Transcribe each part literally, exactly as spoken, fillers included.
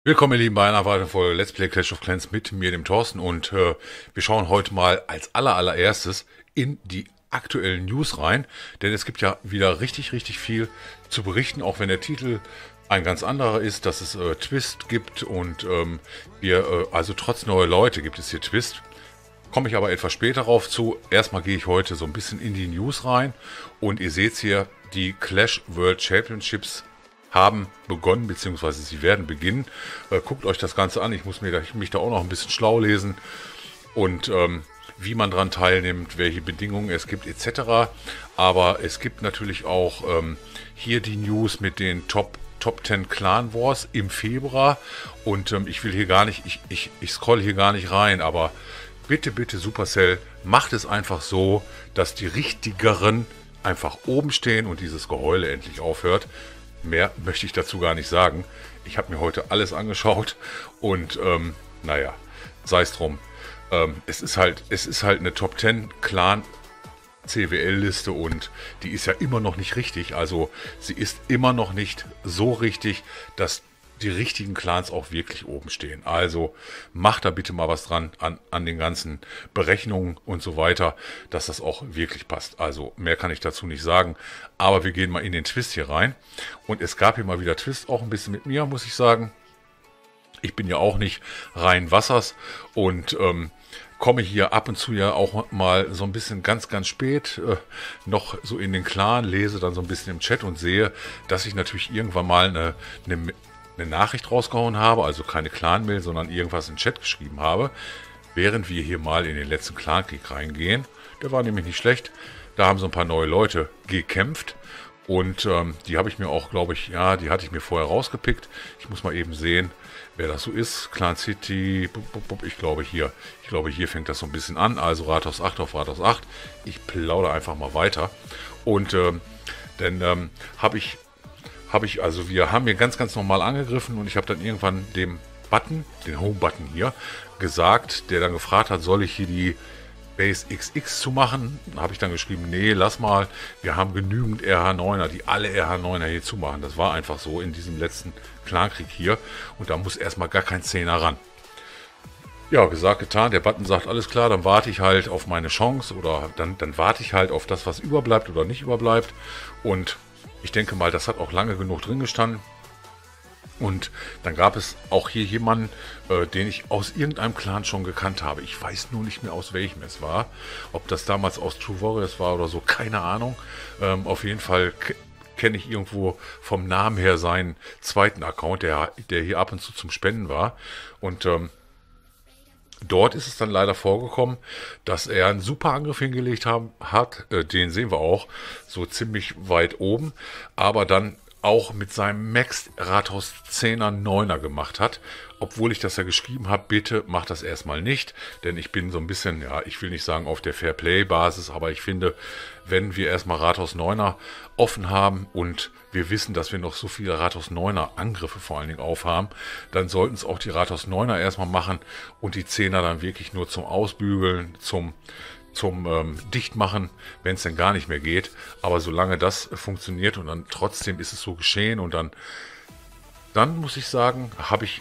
Willkommen, ihr Lieben, bei einer weiteren Folge Let's Play Clash of Clans mit mir, dem Thorsten. Und äh, wir schauen heute mal als aller allererstes in die aktuellen News rein. Denn es gibt ja wieder richtig, richtig viel zu berichten, auch wenn der Titel ein ganz anderer ist, dass es äh, Twist gibt und ähm, wir, äh, also trotz neuer Leute gibt es hier Twist. Komme ich aber etwas später drauf zu. Erstmal gehe ich heute so ein bisschen in die News rein und ihr seht hier, die Clash World Championships haben begonnen, beziehungsweise sie werden beginnen. Äh, guckt euch das Ganze an. Ich muss mir da, ich mich da auch noch ein bisschen schlau lesen und ähm, wie man daran teilnimmt, welche Bedingungen es gibt, et cetera. Aber es gibt natürlich auch ähm, hier die News mit den Top Top zehn Clan Wars im Februar. Und ähm, ich will hier gar nicht, ich, ich, ich scroll hier gar nicht rein, aber bitte, bitte Supercell, macht es einfach so, dass die richtigeren einfach oben stehen und dieses Geheule endlich aufhört. Mehr möchte ich dazu gar nicht sagen. Ich habe mir heute alles angeschaut und ähm, naja, sei es drum. Ähm, es ist halt, es ist halt eine Top zehn Clan C W L-Liste und die ist ja immer noch nicht richtig. Also sie ist immer noch nicht so richtig, dass die richtigen Clans auch wirklich oben stehen. Also macht da bitte mal was dran an, an den ganzen Berechnungen und so weiter, dass das auch wirklich passt. Also mehr kann ich dazu nicht sagen, aber wir gehen mal in den Twist hier rein. Und es gab hier mal wieder Twist, auch ein bisschen mit mir, muss ich sagen. Ich bin ja auch nicht rein Wassers und ähm, komme hier ab und zu ja auch mal so ein bisschen ganz, ganz spät äh, noch so in den Clan, lese dann so ein bisschen im Chat und sehe, dass ich natürlich irgendwann mal eine, eine eine Nachricht rausgehauen habe, also keine Clan-Mail, sondern irgendwas im Chat geschrieben habe, während wir hier mal in den letzten Clankrieg reingehen. Der war nämlich nicht schlecht. Da haben so ein paar neue Leute gekämpft und ähm, die habe ich mir auch, glaube ich, ja, die hatte ich mir vorher rausgepickt. Ich muss mal eben sehen, wer das so ist. Clan City, ich glaube hier, ich glaube hier fängt das so ein bisschen an. Also Rathaus acht auf Rathaus acht. Ich plaudere einfach mal weiter und ähm, dann ähm, habe ich habe ich, also wir haben hier ganz, ganz normal angegriffen und ich habe dann irgendwann dem Button, den Home-Button hier, gesagt, der dann gefragt hat, soll ich hier die Base X X zumachen? Da habe ich dann geschrieben, nee, lass mal, wir haben genügend R H neuner, die alle R H neuner hier zumachen. Das war einfach so in diesem letzten Clankrieg hier und da muss erstmal gar kein Zehner ran. Ja, gesagt, getan. Der Button sagt, alles klar, dann warte ich halt auf meine Chance oder dann, dann warte ich halt auf das, was überbleibt oder nicht überbleibt und ich denke mal, das hat auch lange genug drin gestanden. Und dann gab es auch hier jemanden, äh, den ich aus irgendeinem Clan schon gekannt habe. Ich weiß nur nicht mehr, aus welchem es war. Ob das damals aus True Warriors war oder so, keine Ahnung. Ähm, auf jeden Fall kenne ich irgendwo vom Namen her seinen zweiten Account, der, der hier ab und zu zum Spenden war. Und ähm, dort ist es dann leider vorgekommen, dass er einen super Angriff hingelegt haben, hat. Äh, den sehen wir auch so ziemlich weit oben. Aber dann auch mit seinem Max Rathaus zehner neuner gemacht hat. Obwohl ich das ja geschrieben habe, bitte macht das erstmal nicht. Denn ich bin so ein bisschen, ja, ich will nicht sagen auf der Fairplay-Basis, aber ich finde, wenn wir erstmal Rathaus neuner offen haben und wir wissen, dass wir noch so viele Rathaus neuner Angriffe vor allen Dingen aufhaben, dann sollten es auch die Rathaus neuner erstmal machen und die zehner dann wirklich nur zum Ausbügeln, zum zum ähm, Dichtmachen, wenn es denn gar nicht mehr geht. Aber solange das äh, funktioniert und dann trotzdem ist es so geschehen und dann, dann muss ich sagen, habe ich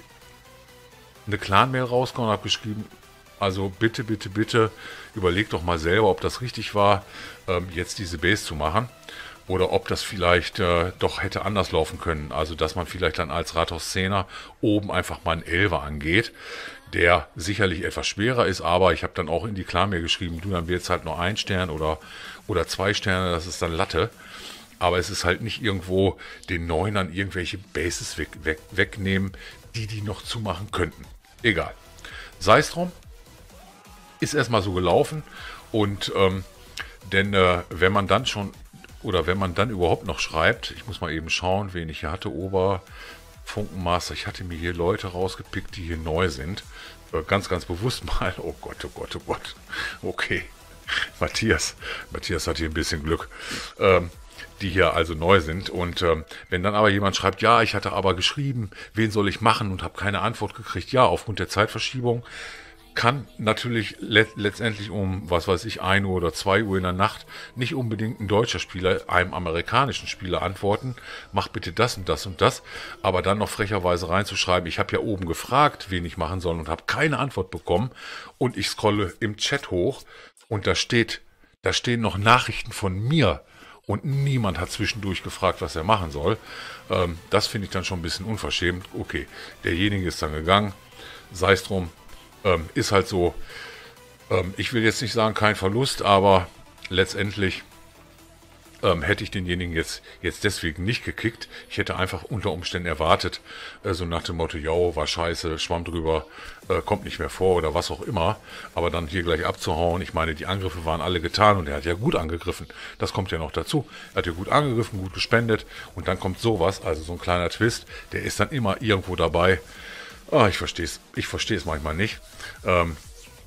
eine Clan-Mail rausgehauen und habe geschrieben, also bitte, bitte, bitte, überlegt doch mal selber, ob das richtig war, ähm, jetzt diese Base zu machen. Oder ob das vielleicht äh, doch hätte anders laufen können. Also dass man vielleicht dann als Rathaus zehner oben einfach mal einen Elfer angeht, der sicherlich etwas schwerer ist, aber ich habe dann auch in die Clan-Mail geschrieben, du, dann wird es halt nur ein Stern oder, oder zwei Sterne, das ist dann Latte. Aber es ist halt nicht irgendwo den Neunern irgendwelche Bases weg, weg, wegnehmen, die die noch zumachen könnten. Egal. Sei es drum, ist erstmal so gelaufen und ähm, denn äh, wenn man dann schon oder wenn man dann überhaupt noch schreibt, ich muss mal eben schauen, wen ich hier hatte, Oberfunkenmaster, ich hatte mir hier Leute rausgepickt, die hier neu sind, äh, ganz, ganz bewusst mal, oh Gott, oh Gott, oh Gott, okay, Matthias, Matthias hat hier ein bisschen Glück, ähm, die hier also neu sind und ähm, wenn dann aber jemand schreibt, ja, ich hatte aber geschrieben, wen soll ich machen und habe keine Antwort gekriegt, ja, aufgrund der Zeitverschiebung, kann natürlich let letztendlich um, was weiß ich, ein Uhr oder zwei Uhr in der Nacht nicht unbedingt ein deutscher Spieler einem amerikanischen Spieler antworten, mach bitte das und das und das, aber dann noch frecherweise reinzuschreiben, ich habe ja oben gefragt, wen ich machen soll und habe keine Antwort bekommen und ich scrolle im Chat hoch und da steht, da stehen noch Nachrichten von mir und niemand hat zwischendurch gefragt, was er machen soll. Ähm, das finde ich dann schon ein bisschen unverschämt. Okay, derjenige ist dann gegangen, sei es drum. Ähm, ist halt so, ähm, ich will jetzt nicht sagen kein Verlust, aber letztendlich ähm, hätte ich denjenigen jetzt, jetzt deswegen nicht gekickt. Ich hätte einfach unter Umständen erwartet, äh, so nach dem Motto, ja, war scheiße, schwamm drüber, äh, kommt nicht mehr vor oder was auch immer. Aber dann hier gleich abzuhauen, ich meine, die Angriffe waren alle getan und er hat ja gut angegriffen. Das kommt ja noch dazu. Er hat ja gut angegriffen, gut gespendet und dann kommt sowas, also so ein kleiner Twist, der ist dann immer irgendwo dabei. Ah, ich verstehe es. Ich verstehe es manchmal nicht. Ähm,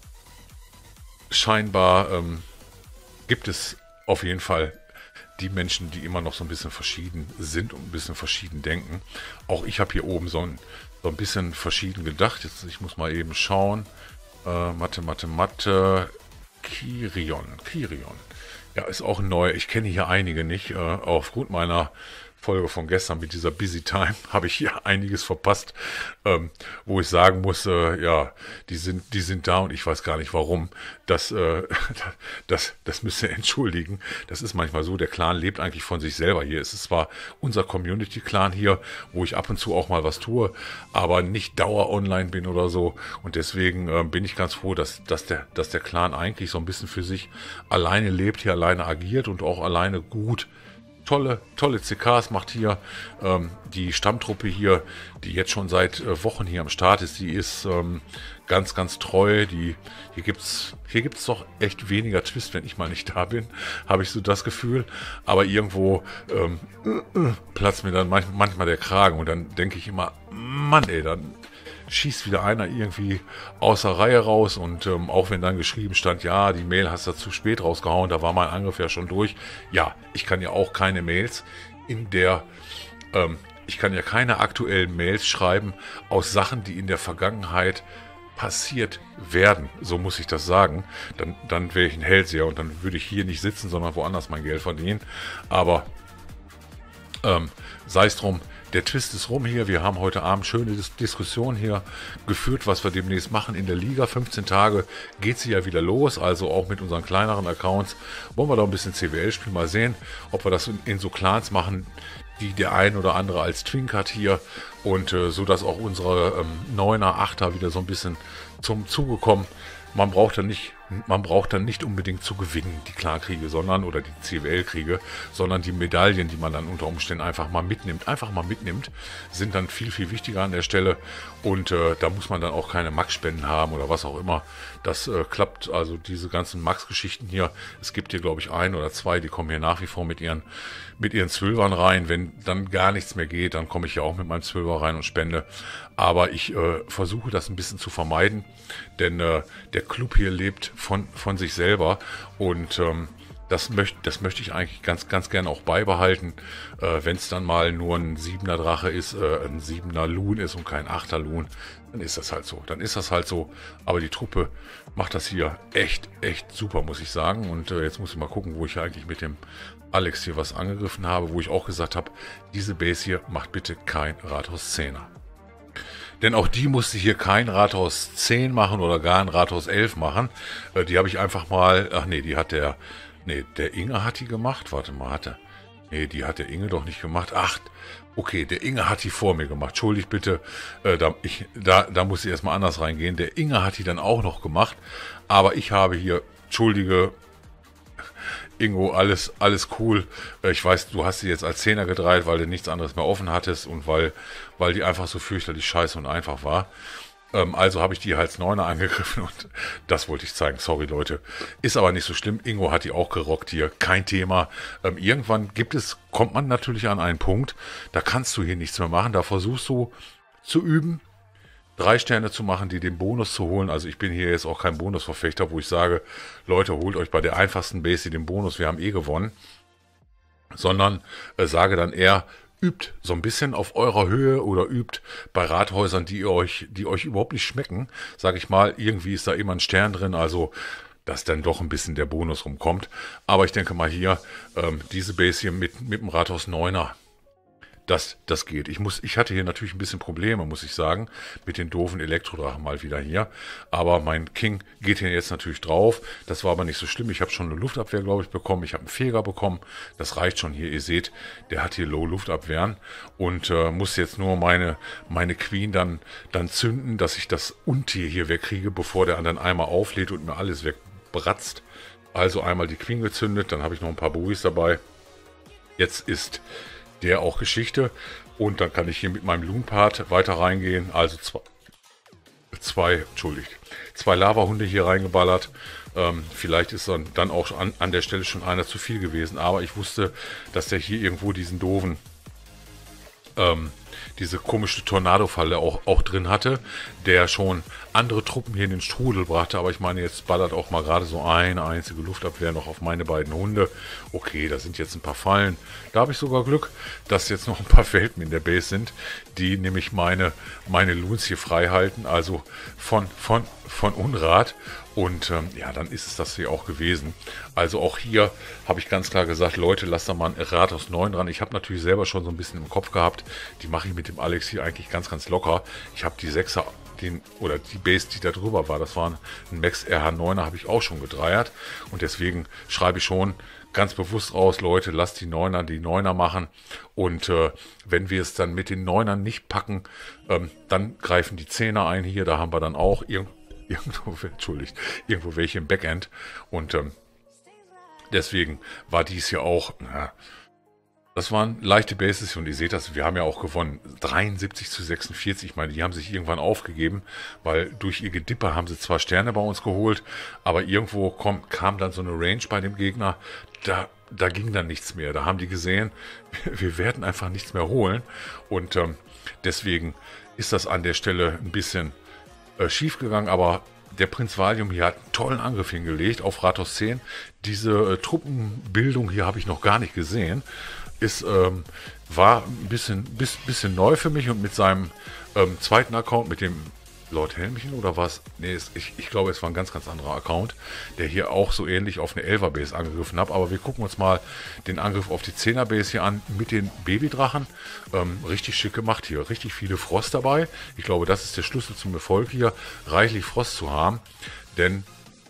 scheinbar ähm, gibt es auf jeden Fall die Menschen, die immer noch so ein bisschen verschieden sind und ein bisschen verschieden denken. Auch ich habe hier oben so ein, so ein bisschen verschieden gedacht. Jetzt, ich muss mal eben schauen. Äh, Mathe, Mathe, Mathe. Kirion. Kirion. Ja, ist auch neu. Ich kenne hier einige nicht. Äh, aufgrund meiner Folge von gestern mit dieser Busy Time habe ich hier einiges verpasst, ähm, wo ich sagen muss, äh, ja, die sind, die sind da und ich weiß gar nicht warum. Das, äh, das, das müsst ihr entschuldigen. Das ist manchmal so, der Clan lebt eigentlich von sich selber hier. Es ist zwar unser Community-Clan hier, wo ich ab und zu auch mal was tue, aber nicht dauer online bin oder so. Und deswegen äh, bin ich ganz froh, dass, dass, der, dass der Clan eigentlich so ein bisschen für sich alleine lebt, hier alleine agiert und auch alleine gut Tolle, tolle C Ks macht hier. Ähm, die Stammtruppe hier, die jetzt schon seit äh, Wochen hier am Start ist, die ist ähm, ganz, ganz treu. Die, hier gibt's, hier gibt's doch echt weniger Twist, wenn ich mal nicht da bin, habe ich so das Gefühl. Aber irgendwo ähm, äh, äh, platzt mir dann manch, manchmal der Kragen und dann denke ich immer, Mann ey, dann schießt wieder einer irgendwie aus der Reihe raus und ähm, auch wenn dann geschrieben stand, ja, die Mail hast du zu spät rausgehauen, da war mein Angriff ja schon durch. Ja, ich kann ja auch keine Mails in der, ähm, ich kann ja keine aktuellen Mails schreiben aus Sachen, die in der Vergangenheit passiert werden, so muss ich das sagen. Dann, dann wäre ich ein Hellseher und dann würde ich hier nicht sitzen, sondern woanders mein Geld verdienen. Aber ähm, sei es drum, der Twist ist rum hier. Wir haben heute Abend schöne Dis Diskussion hier geführt, was wir demnächst machen in der Liga. fünfzehn Tage geht sie ja wieder los, also auch mit unseren kleineren Accounts. Wollen wir da ein bisschen C W L spielen, mal sehen, ob wir das in, in so Clans machen, die der ein oder andere als Twink hat hier. Und äh, so, dass auch unsere ähm, Neuner, Achter wieder so ein bisschen zum Zuge kommen. Man braucht dann nicht, man braucht dann nicht unbedingt zu gewinnen, die Klarkriege, sondern, oder die C W L-Kriege, sondern die Medaillen, die man dann unter Umständen einfach mal mitnimmt, einfach mal mitnimmt, sind dann viel, viel wichtiger an der Stelle. Und äh, da muss man dann auch keine Max-Spenden haben oder was auch immer. Das äh, klappt, also diese ganzen Max-Geschichten hier, es gibt hier, glaube ich, ein oder zwei, die kommen hier nach wie vor mit ihren, mit ihren Zwölfern rein. Wenn dann gar nichts mehr geht, dann komme ich ja auch mit meinem Zwölfer rein und spende. Aber ich äh, versuche das ein bisschen zu vermeiden, denn äh, der Club hier lebt von, von sich selber und ähm, das möchte das möchte ich eigentlich ganz, ganz gerne auch beibehalten. Äh, wenn es dann mal nur ein siebener Drache ist, äh, ein siebener Loon ist und kein achter Loon, dann ist das halt so. Dann ist das halt so. Aber die Truppe macht das hier echt, echt super, muss ich sagen. Und äh, jetzt muss ich mal gucken, wo ich eigentlich mit dem Alex hier was angegriffen habe, wo ich auch gesagt habe, diese Base hier macht bitte kein Rathaus zehner. Denn auch die musste hier kein Rathaus zehn machen oder gar ein Rathaus elf machen. Äh, die habe ich einfach mal, ach nee, die hat der, nee, der Inge hat die gemacht. Warte mal, hat er, nee, die hat der Inge doch nicht gemacht. Ach, okay, der Inge hat die vor mir gemacht. Entschuldigt bitte, äh, da, ich, da, da muss ich erstmal anders reingehen. Der Inge hat die dann auch noch gemacht. Aber ich habe hier, entschuldige, Ingo, alles, alles cool. Ich weiß, du hast sie jetzt als Zehner gedreht, weil du nichts anderes mehr offen hattest und weil, weil die einfach so fürchterlich scheiße und einfach war. Ähm, also habe ich die als Neuner angegriffen und das wollte ich zeigen. Sorry, Leute. Ist aber nicht so schlimm. Ingo hat die auch gerockt hier. Kein Thema. Ähm, irgendwann gibt es, kommt man natürlich an einen Punkt, da kannst du hier nichts mehr machen. Da versuchst du zu üben, drei Sterne zu machen, die den Bonus zu holen. Also ich bin hier jetzt auch kein Bonusverfechter, wo ich sage, Leute, holt euch bei der einfachsten Base den Bonus, wir haben eh gewonnen. Sondern äh, sage dann eher, übt so ein bisschen auf eurer Höhe oder übt bei Rathäusern, die euch, die euch überhaupt nicht schmecken. Sag ich mal, irgendwie ist da immer ein Stern drin, also dass dann doch ein bisschen der Bonus rumkommt. Aber ich denke mal hier, ähm, diese Base hier mit, mit dem Rathaus Neuner, Das, das geht. Ich muss, ich hatte hier natürlich ein bisschen Probleme, muss ich sagen, mit den doofen Elektrodrachen mal wieder hier. Aber mein King geht hier jetzt natürlich drauf. Das war aber nicht so schlimm. Ich habe schon eine Luftabwehr, glaube ich, bekommen. Ich habe einen Feger bekommen. Das reicht schon hier. Ihr seht, der hat hier Low-Luftabwehren und äh, muss jetzt nur meine, meine Queen dann, dann zünden, dass ich das Untier hier wegkriege, bevor der dann einmal auflädt und mir alles wegbratzt. Also einmal die Queen gezündet, dann habe ich noch ein paar Bowies dabei. Jetzt ist der auch Geschichte. Und dann kann ich hier mit meinem Loon-Part weiter reingehen. Also zwei, zwei, entschuldigt, zwei Lava-Hunde hier reingeballert. Ähm, vielleicht ist dann, dann auch an, an der Stelle schon einer zu viel gewesen. Aber ich wusste, dass der hier irgendwo diesen doofen, ähm, diese komische Tornado-Falle auch, auch drin hatte, der schon andere Truppen hier in den Strudel brachte. Aber ich meine, jetzt ballert auch mal gerade so eine einzige Luftabwehr noch auf meine beiden Hunde. Okay, da sind jetzt ein paar Fallen. Da habe ich sogar Glück, dass jetzt noch ein paar Welpen in der Base sind, die nämlich meine, meine Loons hier frei halten. Also von, von, von Unrat. Und ähm, ja, dann ist es das hier auch gewesen. Also auch hier habe ich ganz klar gesagt, Leute, lasst da mal ein Rathaus neun dran. Ich habe natürlich selber schon so ein bisschen im Kopf gehabt. Die mache ich mit dem Alex hier eigentlich ganz, ganz locker. Ich habe die sechser, den, oder die Base, die da drüber war, das war ein Max R H neuner, habe ich auch schon gedreiert. Und deswegen schreibe ich schon ganz bewusst raus, Leute, lasst die Neuner die Neuner machen. Und äh, wenn wir es dann mit den Neunern nicht packen, ähm, dann greifen die Zehner ein hier. Da haben wir dann auch irgendwie Irgendwo, entschuldigt, irgendwo welche im Backend. Und ähm, deswegen war dies hier auch, na, das waren leichte Bases und ihr seht das, wir haben ja auch gewonnen. dreiundsiebzig zu sechsundvierzig, ich meine, die haben sich irgendwann aufgegeben, weil durch ihr Gedipper haben sie zwar Sterne bei uns geholt, aber irgendwo kom, kam dann so eine Range bei dem Gegner, da, da ging dann nichts mehr. Da haben die gesehen, wir, wir werden einfach nichts mehr holen. Und ähm, deswegen ist das an der Stelle ein bisschen schief gegangen, aber der Prinz Valium hier hat einen tollen Angriff hingelegt auf Rathaus zehn. Diese äh, Truppenbildung hier habe ich noch gar nicht gesehen. Ist, ähm, war ein bisschen, bis, bisschen neu für mich und mit seinem ähm, zweiten Account, mit dem Lord Helmchen oder was? Nee, es, ich, ich glaube, es war ein ganz, ganz anderer Account, der hier auch so ähnlich auf eine Elfer-Base angegriffen hat. Aber wir gucken uns mal den Angriff auf die Zehner-Base hier an mit den Babydrachen. Ähm, richtig schick gemacht hier. Richtig viele Frost dabei. Ich glaube, das ist der Schlüssel zum Erfolg hier, reichlich Frost zu haben. Denn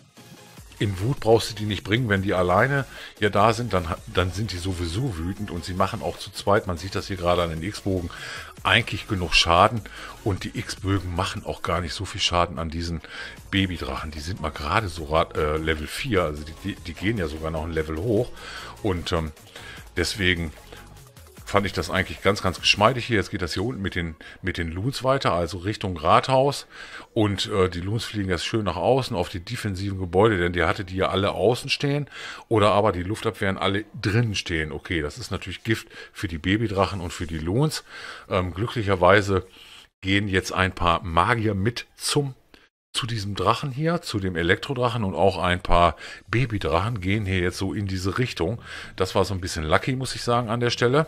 in Wut brauchst du die nicht bringen, wenn die alleine hier da sind, dann, dann sind die sowieso wütend und sie machen auch zu zweit, man sieht das hier gerade an den X-Bogen, eigentlich genug Schaden und die X-Bögen machen auch gar nicht so viel Schaden an diesen Babydrachen. Die sind mal gerade so äh, Level vier, also die, die gehen ja sogar noch ein Level hoch und ähm, deswegen fand ich das eigentlich ganz, ganz geschmeidig hier. Jetzt geht das hier unten mit den, mit den Loons weiter, also Richtung Rathaus. Und äh, die Loons fliegen jetzt schön nach außen auf die defensiven Gebäude, denn der hatte die ja alle außen stehen oder aber die Luftabwehren alle drinnen stehen. Okay, das ist natürlich Gift für die Babydrachen und für die Loons. Ähm, glücklicherweise gehen jetzt ein paar Magier mit zum zu diesem Drachen hier, zu dem Elektrodrachen und auch ein paar Babydrachen gehen hier jetzt so in diese Richtung. Das war so ein bisschen lucky, muss ich sagen, an der Stelle.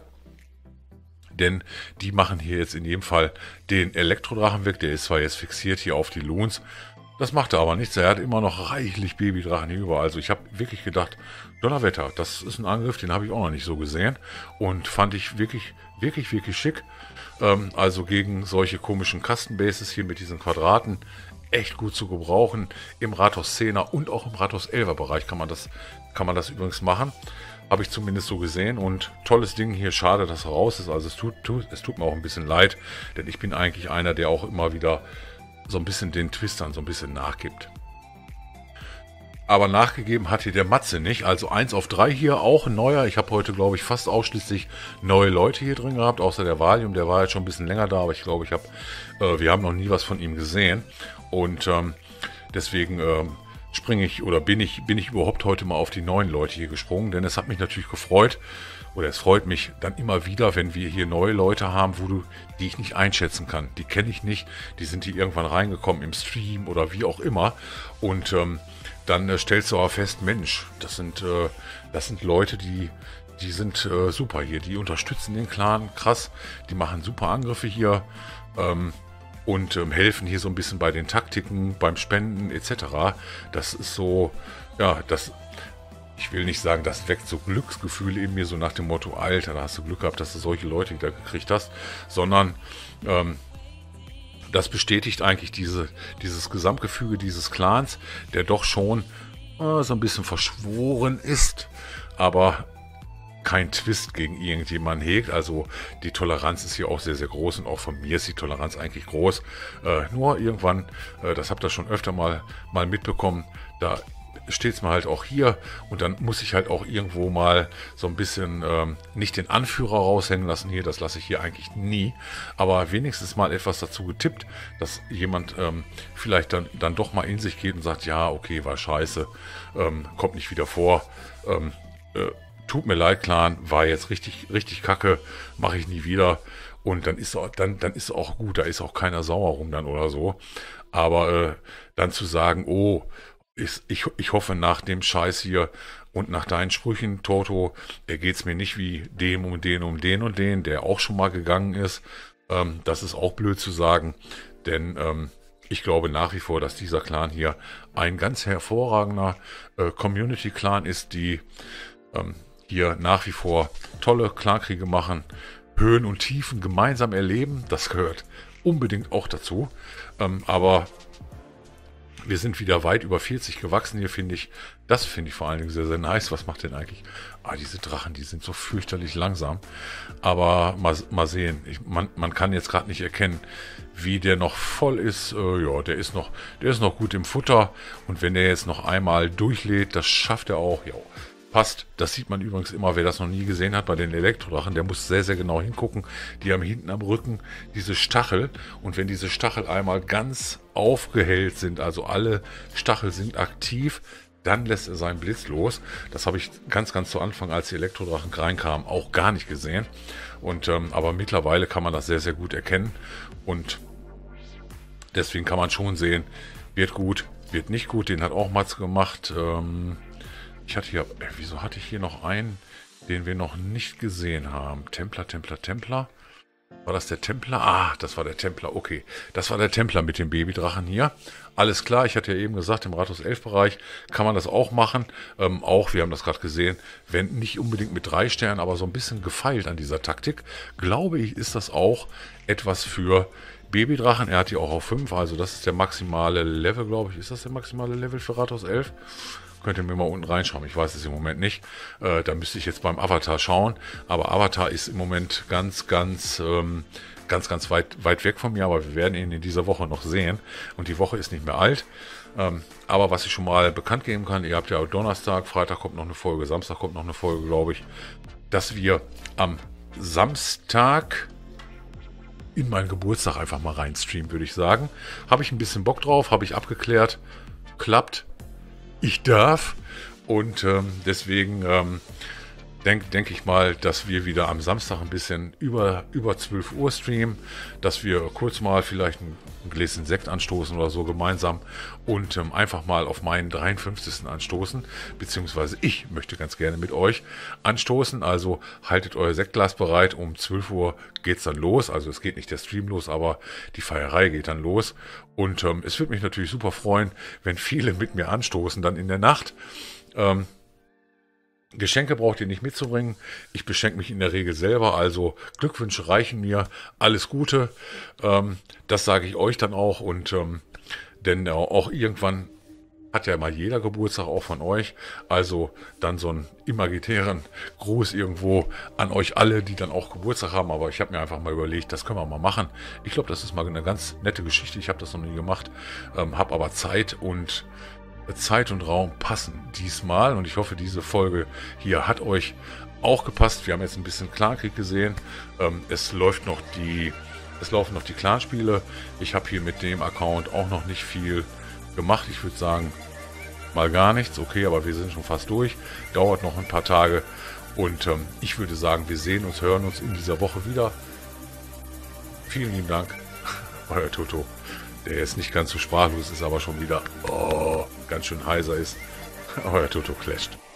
Denn die machen hier jetzt in jedem Fall den Elektrodrachen weg. Der ist zwar jetzt fixiert hier auf die Loons. Das macht er aber nichts. Er hat immer noch reichlich Babydrachen hier über. Also ich habe wirklich gedacht, Donnerwetter, das ist ein Angriff, den habe ich auch noch nicht so gesehen. Und fand ich wirklich, wirklich, wirklich schick. Ähm, also gegen solche komischen Kastenbases hier mit diesen Quadraten echt gut zu gebrauchen. Im Rathaus zehner und auch im Rathaus elfer Bereich kann man das, kann man das übrigens machen. Habe ich zumindest so gesehen und tolles Ding hier, schade, dass er raus ist, also es tut, tut, es tut mir auch ein bisschen leid, denn ich bin eigentlich einer, der auch immer wieder so ein bisschen den Twistern so ein bisschen nachgibt. Aber nachgegeben hat hier der Matze nicht, also eins auf drei hier, auch ein neuer, ich habe heute glaube ich fast ausschließlich neue Leute hier drin gehabt, außer der Valium, der war jetzt schon ein bisschen länger da, aber ich glaube, ich habe, äh, wir haben noch nie was von ihm gesehen und ähm, deswegen ähm, springe ich oder bin ich, bin ich überhaupt heute mal auf die neuen Leute hier gesprungen, denn es hat mich natürlich gefreut oder es freut mich dann immer wieder, wenn wir hier neue Leute haben, wo du, die ich nicht einschätzen kann. Die kenne ich nicht, die sind hier irgendwann reingekommen im Stream oder wie auch immer und ähm, dann äh, stellst du aber fest, Mensch, das sind, äh, das sind Leute, die, die sind äh, super hier. Die unterstützen den Clan krass. Die machen super Angriffe hier. Ähm, und ähm, helfen hier so ein bisschen bei den Taktiken, beim Spenden et cetera. Das ist so, ja, das, ich will nicht sagen, das weckt so Glücksgefühle in mir, so nach dem Motto, Alter, da hast du Glück gehabt, dass du solche Leute da gekriegt hast, sondern ähm, das bestätigt eigentlich diese, dieses Gesamtgefüge dieses Clans, der doch schon äh, so ein bisschen verschworen ist, aber kein Twist gegen irgendjemanden hegt. Also die Toleranz ist hier auch sehr, sehr groß und auch von mir ist die Toleranz eigentlich groß. Äh, nur irgendwann, äh, das habt ihr schon öfter mal, mal mitbekommen, da steht es mir halt auch hier und dann muss ich halt auch irgendwo mal so ein bisschen ähm, nicht den Anführer raushängen lassen hier, das lasse ich hier eigentlich nie, aber wenigstens mal etwas dazu getippt, dass jemand ähm, vielleicht dann, dann doch mal in sich geht und sagt, ja, okay, war scheiße, ähm, kommt nicht wieder vor, ähm, äh, tut mir leid, Clan, war jetzt richtig, richtig kacke, mache ich nie wieder. Und dann ist auch, dann, dann ist auch gut, da ist auch keiner sauer rum dann oder so. Aber äh, dann zu sagen, oh, ist, ich, ich hoffe nach dem Scheiß hier und nach deinen Sprüchen, Toto, äh, geht's mir nicht wie dem um den um den und den, der auch schon mal gegangen ist. Ähm, das ist auch blöd zu sagen, denn ähm, ich glaube nach wie vor, dass dieser Clan hier ein ganz hervorragender äh, Community-Clan ist, die ähm, hier nach wie vor tolle Clankriege machen, Höhen und Tiefen gemeinsam erleben. Das gehört unbedingt auch dazu. Ähm, aber wir sind wieder weit über vierzig gewachsen hier, finde ich. Das finde ich vor allen Dingen sehr, sehr nice. Was macht denn eigentlich? Ah, diese Drachen, die sind so fürchterlich langsam. Aber mal, mal sehen. Ich, man, man kann jetzt gerade nicht erkennen, wie der noch voll ist. Äh, ja, der ist noch, der ist noch gut im Futter. Und wenn der jetzt noch einmal durchlädt, das schafft er auch. Ja, passt. Das sieht man übrigens immer, wer das noch nie gesehen hat bei den Elektrodrachen, der muss sehr, sehr genau hingucken. Die haben hinten am Rücken diese Stachel und wenn diese Stachel einmal ganz aufgehellt sind, also alle Stachel sind aktiv, dann lässt er seinen Blitz los. Das habe ich ganz, ganz zu Anfang, als die Elektrodrachen reinkamen, auch gar nicht gesehen. Und ähm, aber mittlerweile kann man das sehr, sehr gut erkennen und deswegen kann man schon sehen, wird gut, wird nicht gut. Den hat auch Matze gemacht. Ähm, Ich hatte hier, äh, wieso hatte ich hier noch einen, den wir noch nicht gesehen haben? Templer, Templer, Templer. War das der Templer? Ah, das war der Templer, okay. Das war der Templer mit dem Babydrachen hier. Alles klar, ich hatte ja eben gesagt, im Rathaus elf Bereich kann man das auch machen. Ähm, auch, wir haben das gerade gesehen, wenn nicht unbedingt mit drei Sternen, aber so ein bisschen gefeilt an dieser Taktik. Glaube ich, ist das auch etwas für Babydrachen. Er hat die auch auf fünf, also das ist der maximale Level, glaube ich. Ist das der maximale Level für Rathaus elf? Könnt ihr mir mal unten reinschauen. Ich weiß es im Moment nicht. Äh, da müsste ich jetzt beim Avatar schauen. Aber Avatar ist im Moment ganz, ganz, ähm, ganz, ganz weit, weit weg von mir. Aber wir werden ihn in dieser Woche noch sehen. Und die Woche ist nicht mehr alt. Ähm, aber was ich schon mal bekannt geben kann, ihr habt ja Donnerstag, Freitag kommt noch eine Folge, Samstag kommt noch eine Folge, glaube ich, dass wir am Samstag in meinen Geburtstag einfach mal rein streamen, würde ich sagen. Habe ich ein bisschen Bock drauf, habe ich abgeklärt. Klappt. Ich darf und ähm, deswegen ähm, denke denk ich mal, dass wir wieder am Samstag ein bisschen über, über zwölf Uhr streamen, dass wir kurz mal vielleicht ein, ein Gläschen Sekt anstoßen oder so gemeinsam und ähm, einfach mal auf meinen dreiundfünfzigsten anstoßen, beziehungsweise ich möchte ganz gerne mit euch anstoßen, also haltet euer Sektglas bereit, um zwölf Uhr geht es dann los, also es geht nicht der Stream los, aber die Feierei geht dann los und ähm, es würde mich natürlich super freuen, wenn viele mit mir anstoßen, dann in der Nacht. Ähm, Geschenke braucht ihr nicht mitzubringen. Ich beschenke mich in der Regel selber, also Glückwünsche reichen mir. Alles Gute. Ähm, das sage ich euch dann auch. Und ähm, denn äh, auch irgendwann hat ja mal jeder Geburtstag auch von euch. Also dann so einen imaginären Gruß irgendwo an euch alle, die dann auch Geburtstag haben. Aber ich habe mir einfach mal überlegt, das können wir mal machen. Ich glaube, das ist mal eine ganz nette Geschichte. Ich habe das noch nie gemacht, ähm, habe aber Zeit und Zeit und Raum passen diesmal und ich hoffe, diese Folge hier hat euch auch gepasst. Wir haben jetzt ein bisschen Clankrieg gesehen. Ähm, es läuft noch die, es laufen noch die Clanspiele. Ich habe hier mit dem Account auch noch nicht viel gemacht. Ich würde sagen, mal gar nichts. Okay, aber wir sind schon fast durch. Dauert noch ein paar Tage und ähm, ich würde sagen, wir sehen uns, hören uns in dieser Woche wieder. Vielen lieben Dank, euer Toto. Der jetzt nicht ganz so sprachlos ist, aber schon wieder oh, ganz schön heiser ist. Euer Toto clasht.